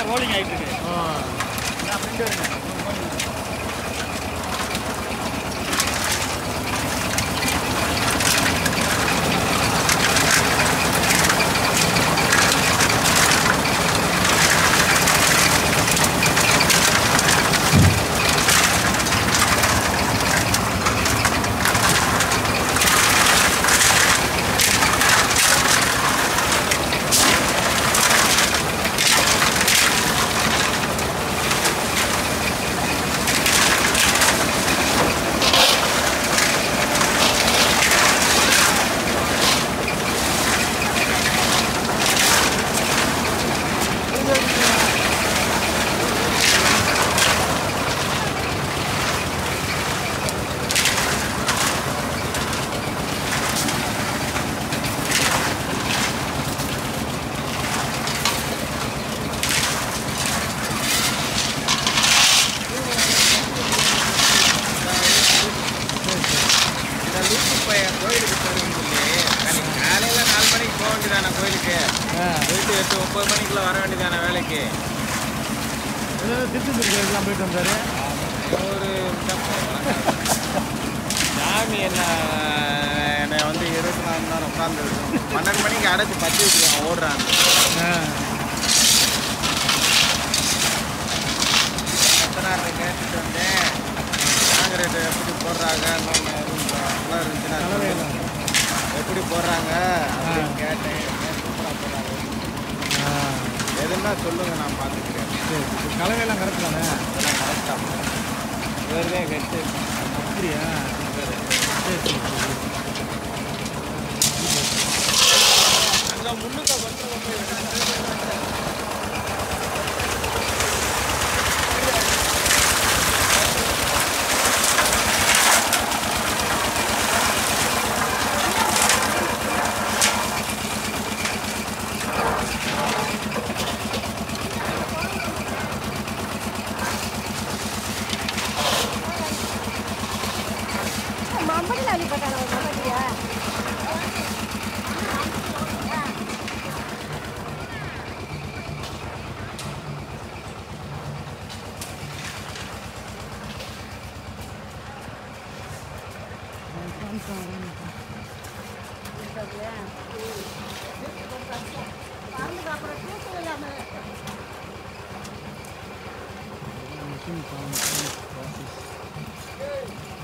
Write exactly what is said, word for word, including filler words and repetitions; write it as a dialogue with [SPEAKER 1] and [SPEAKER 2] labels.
[SPEAKER 1] Rolling ஆகிட்டு இருக்கு. நான் ஃப்ரெண்டு வருங்க. கோயிலுக்கு போகிறேன்னு சொல்லி காலையில் நாலு மணிக்கு போக வேண்டியதானே கோயிலுக்கு. போயிட்டு எட்டு ஒம்பது மணிக்குள்ளே வர வேண்டியதானே வேலைக்கு.
[SPEAKER 2] திருச்செந்தூர்லாம் போயிட்டு வந்தார்.
[SPEAKER 1] ஒரு சாமி என்ன என்னை வந்து இருபத்தி நாலு மணி நேரம் உட்காந்துருக்கு. பன்னெண்டு மணிக்கு அடைச்சி பற்றி வச்சுருக்கான் ஓடுறான். எத்தனை கேட்டுட்டு வந்தேன். காங்கிரீட் எப்படி போடுறாங்க இருந்துச்சுன்னா எப்படி போடுறாங்க அப்படின்னு கேட்டேன். சூப்பராக போடுறாங்க. எதுன்னா சொல்லுங்க, நான் பார்த்துக்கிறேன்.
[SPEAKER 2] சரி, கலவையெல்லாம் கரெக்ட் தானே?
[SPEAKER 1] அதெல்லாம் கரெக்டாக இவருதே கெட்டு.
[SPEAKER 2] அப்படியா? சரி சரி
[SPEAKER 1] அங்கே முன்னுக்க கொஞ்சம் போய்
[SPEAKER 3] Mampu lagi pakai nama apa dia?
[SPEAKER 2] mungkin